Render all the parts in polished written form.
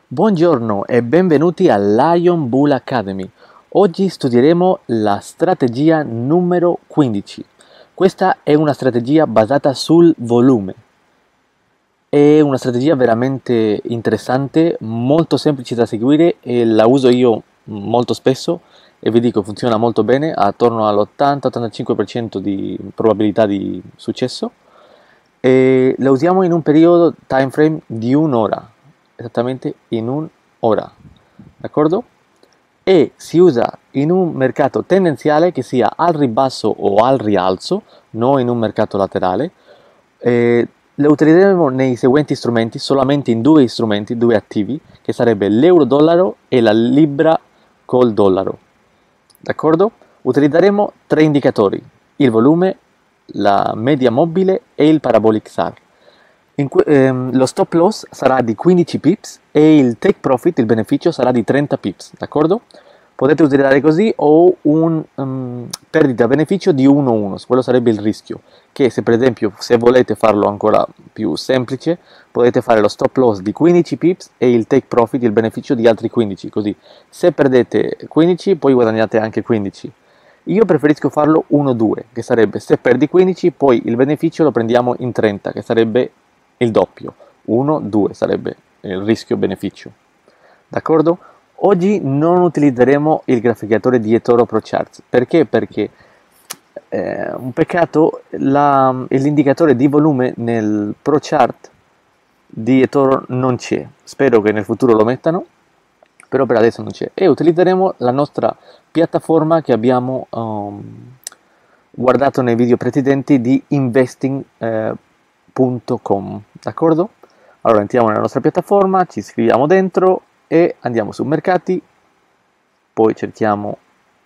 Buongiorno e benvenuti a Lion Bull Academy. Oggi studieremo la strategia numero 15. Questa è una strategia basata sul volume. È una strategia veramente interessante, molto semplice da seguire e la uso io molto spesso e vi dico funziona molto bene, attorno all'80-85% di probabilità di successo. E la usiamo in un periodo time frame di un'ora, esattamente in un'ora, d'accordo? E si usa in un mercato tendenziale che sia al ribasso o al rialzo, non in un mercato laterale. La utilizzeremo nei seguenti strumenti, solamente in due strumenti, due attivi, che sarebbe l'euro-dollaro e la libra col dollaro, d'accordo? Utilizzeremo tre indicatori, il volume, la media mobile e il parabolic SAR. Lo stop loss sarà di 15 pips e il take profit, il beneficio, sarà di 30 pips, d'accordo? Potete utilizzare così o un perdita beneficio di 1-1, quello sarebbe il rischio, che se per esempio se volete farlo ancora più semplice, potete fare lo stop loss di 15 pips e il take profit, il beneficio di altri 15, così se perdete 15 poi guadagnate anche 15. Io preferisco farlo 1-2, che sarebbe se perdi 15 poi il beneficio lo prendiamo in 30, che sarebbe il doppio. 1-2 sarebbe il rischio-beneficio. D'accordo? Oggi non utilizzeremo il graficatore di eToro ProCharts. Perché? Perché un peccato l'indicatore di volume nel ProChart di eToro non c'è. Spero che nel futuro lo mettano, però per adesso non c'è. E utilizzeremo la nostra piattaforma che abbiamo guardato nei video precedenti di investing.com, d'accordo? Allora entriamo nella nostra piattaforma, ci iscriviamo dentro e andiamo su mercati, poi cerchiamo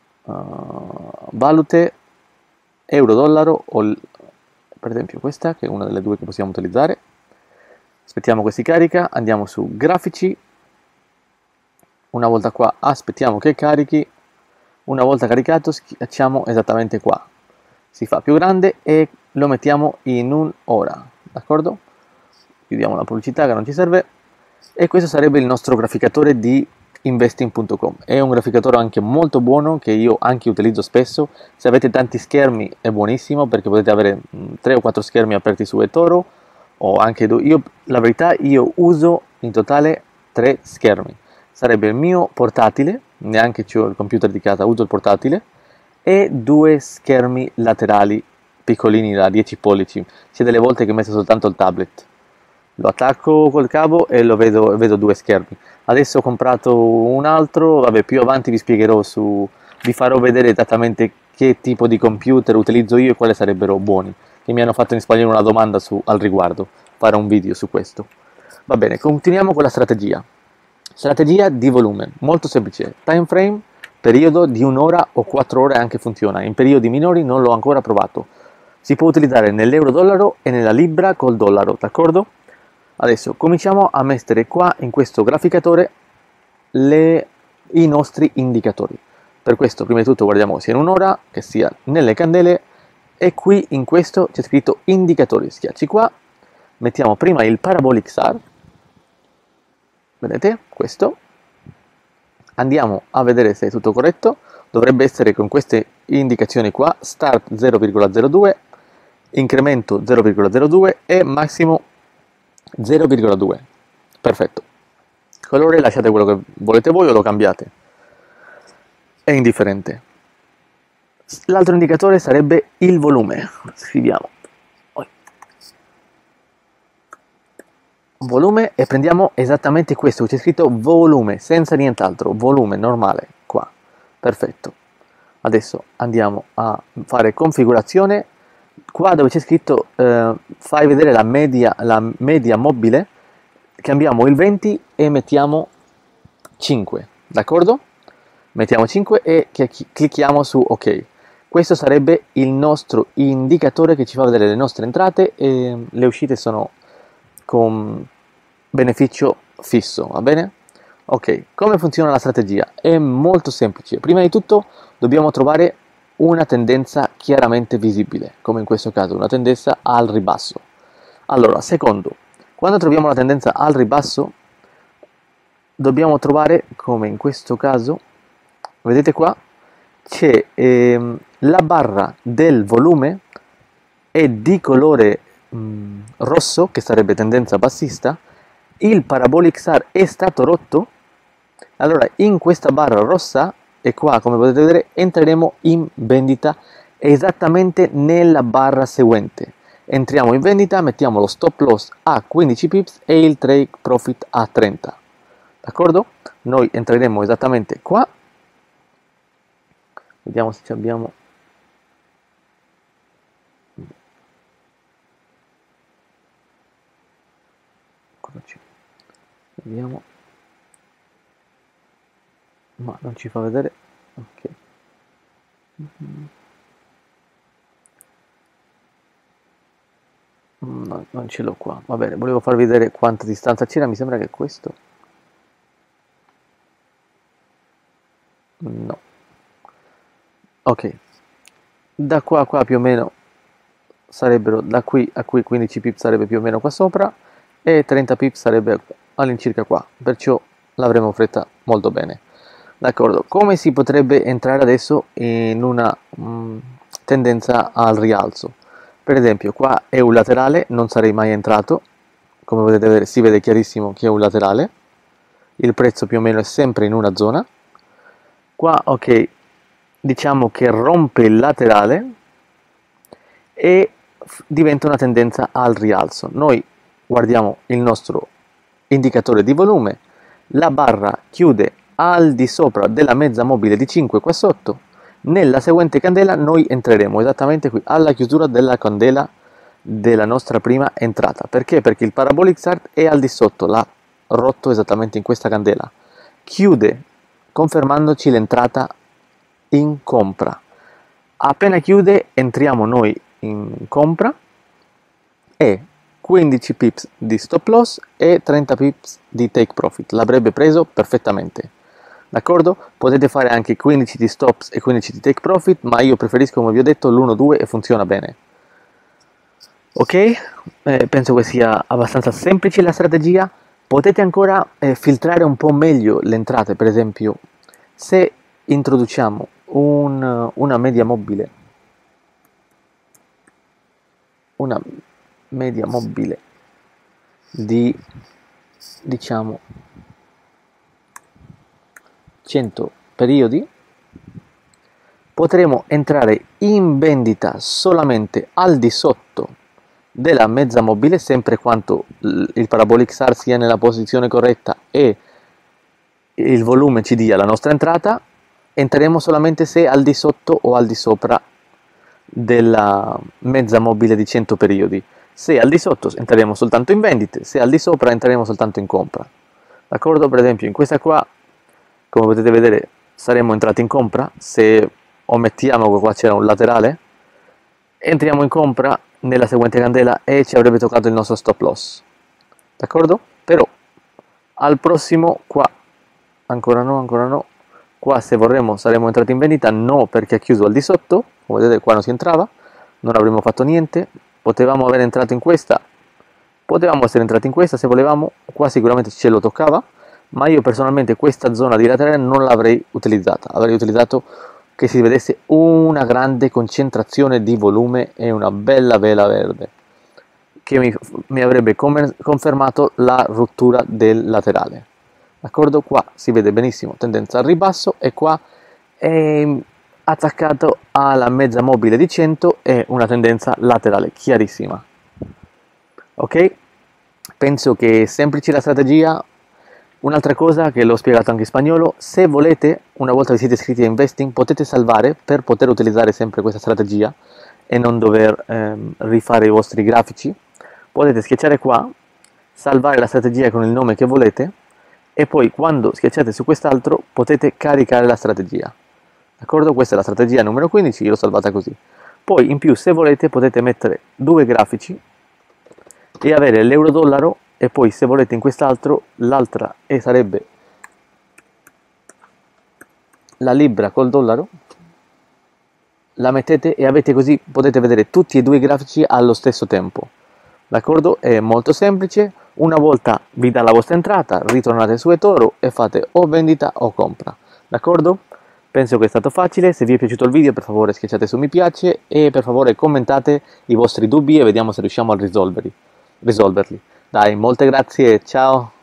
valute, euro-dollaro o per esempio questa che è una delle due che possiamo utilizzare. Aspettiamo che si carica, andiamo su grafici, una volta qua aspettiamo che carichi, una volta caricato schiacciamo esattamente qua, si fa più grande e lo mettiamo in un'ora, d'accordo? Chiudiamo la pubblicità che non ci serve. E questo sarebbe il nostro graficatore di investing.com. È un graficatore anche molto buono che io anche utilizzo spesso. Se avete tanti schermi è buonissimo perché potete avere 3 o 4 schermi aperti su eToro o anche la verità io uso in totale 3 schermi. Sarebbe il mio portatile, neanche ho il computer di casa, uso il portatile, e 2 schermi laterali piccolini da 10 pollici. C'è delle volte che ho messo soltanto il tablet. Lo attacco col cavo e vedo 2 schermi. Adesso ho comprato un altro, vabbè, più avanti vi spiegherò vi farò vedere esattamente che tipo di computer utilizzo io e quali sarebbero buoni, che mi hanno fatto in spagnolo una domanda al riguardo, fare un video su questo. Va bene, continuiamo con la strategia. Strategia di volume, molto semplice, time frame, periodo di un'ora o 4 ore anche funziona, in periodi minori non l'ho ancora provato. Si può utilizzare nell'euro-dollaro e nella libra col dollaro, d'accordo? Adesso cominciamo a mettere qua in questo graficatore i nostri indicatori. Per questo prima di tutto guardiamo sia in un'ora che sia nelle candele e qui in questo c'è scritto indicatori. Schiacci qua, mettiamo prima il parabolic SAR, vedete questo, andiamo a vedere se è tutto corretto, dovrebbe essere con queste indicazioni qua, start 0,02, incremento 0,02 e massimo 0,2. Perfetto. Colore lasciate quello che volete voi o lo cambiate, è indifferente. L'altro indicatore sarebbe il volume. Scriviamo volume e prendiamo esattamente questo, c'è scritto volume senza nient'altro, volume normale qua. Perfetto. Adesso andiamo a fare configurazione. Qua dove c'è scritto fai vedere la media mobile, cambiamo il 20 e mettiamo 5, d'accordo? Mettiamo 5 e clicchiamo su ok. Questo sarebbe il nostro indicatore che ci fa vedere le nostre entrate e le uscite sono con beneficio fisso, va bene? Ok, come funziona la strategia? È molto semplice. Prima di tutto dobbiamo trovare una tendenza chiaramente visibile, come in questo caso una tendenza al ribasso. Allora, secondo, quando troviamo la tendenza al ribasso dobbiamo trovare, come in questo caso, vedete qua, c'è la barra del volume è di colore rosso, che sarebbe tendenza bassista, il parabolic SAR è stato rotto. Allora in questa barra rossa, e qua come potete vedere entreremo in vendita esattamente nella barra seguente. Entriamo in vendita, mettiamo lo stop loss a 15 pips e il take profit a 30. D'accordo? Noi entreremo esattamente qua. Vediamo se ci abbiamo. Vediamo. Ma non ci fa vedere. Ok. No, non ce l'ho qua. Va bene, volevo farvi vedere quanta distanza c'era. Mi sembra che questo. No. Ok. Da qua a qua più o meno sarebbero, da qui a qui 15 pip sarebbe più o meno qua sopra e 30 pip sarebbe all'incirca qua, perciò l'avremo fretta molto bene. D'accordo, come si potrebbe entrare adesso in una tendenza al rialzo? Per esempio qua è un laterale, non sarei mai entrato, come potete vedere si vede chiarissimo che è un laterale, il prezzo più o meno è sempre in una zona. Qua ok, diciamo che rompe il laterale e diventa una tendenza al rialzo. Noi guardiamo il nostro indicatore di volume, la barra chiude al di sopra della mezza mobile di 5 qua sotto. Nella seguente candela noi entreremo esattamente qui alla chiusura della candela della nostra prima entrata. Perché? Perché il parabolic SAR è al di sotto, l'ha rotto esattamente in questa candela, chiude confermandoci l'entrata in compra. Appena chiude entriamo noi in compra e 15 pips di stop loss e 30 pips di take profit, l'avrebbe preso perfettamente. D'accordo? Potete fare anche 15 di stops e 15 di take profit, ma io preferisco, come vi ho detto, l'1-2 e funziona bene. Ok? Penso che sia abbastanza semplice la strategia. Potete ancora filtrare un po' meglio le entrate. Per esempio, se introduciamo una media mobile, di, diciamo, 100 periodi, potremo entrare in vendita solamente al di sotto della mezza mobile, sempre quanto il parabolic SAR sia nella posizione corretta e il volume ci dia la nostra entrata. Entreremo solamente se al di sotto o al di sopra della mezza mobile di 100 periodi. Se al di sotto entreremo soltanto in vendite, se al di sopra entreremo soltanto in compra. D'accordo? Per esempio in questa qua, come potete vedere, saremmo entrati in compra. Se omettiamo che qua c'era un laterale, entriamo in compra nella seguente candela e ci avrebbe toccato il nostro stop loss. D'accordo? Però al prossimo qua, ancora no, qua se vorremmo saremmo entrati in vendita, no, perché ha chiuso al di sotto, come vedete qua non si entrava, non avremmo fatto niente. Potevamo aver entrato in questa, potevamo essere entrati in questa se volevamo, qua sicuramente ce lo toccava, ma io personalmente questa zona di laterale non l'avrei utilizzata, avrei utilizzato che si vedesse una grande concentrazione di volume e una bella vela verde, che mi avrebbe confermato la rottura del laterale. D'accordo? Qua si vede benissimo tendenza al ribasso e qua è attaccato alla mezza mobile di 100 e una tendenza laterale chiarissima. Ok? Penso che è semplice la strategia. Un'altra cosa che l'ho spiegato anche in spagnolo: se volete, una volta che siete iscritti a Investing, potete salvare per poter utilizzare sempre questa strategia e non dover rifare i vostri grafici. Potete schiacciare qua, salvare la strategia con il nome che volete e poi quando schiacciate su quest'altro potete caricare la strategia. D'accordo? Questa è la strategia numero 15, io l'ho salvata così. Poi in più, se volete, potete mettere due grafici e avere l'euro-dollaro, e poi se volete in quest'altro l'altra e sarebbe la libra col dollaro, la mettete e avete così, potete vedere tutti e due i grafici allo stesso tempo. D'accordo? È molto semplice. Una volta vi dà la vostra entrata, ritornate su eToro e fate o vendita o compra. D'accordo? Penso che è stato facile. Se vi è piaciuto il video, per favore schiacciate su mi piace e per favore commentate i vostri dubbi e vediamo se riusciamo a risolverli. Dai, molte grazie, ciao!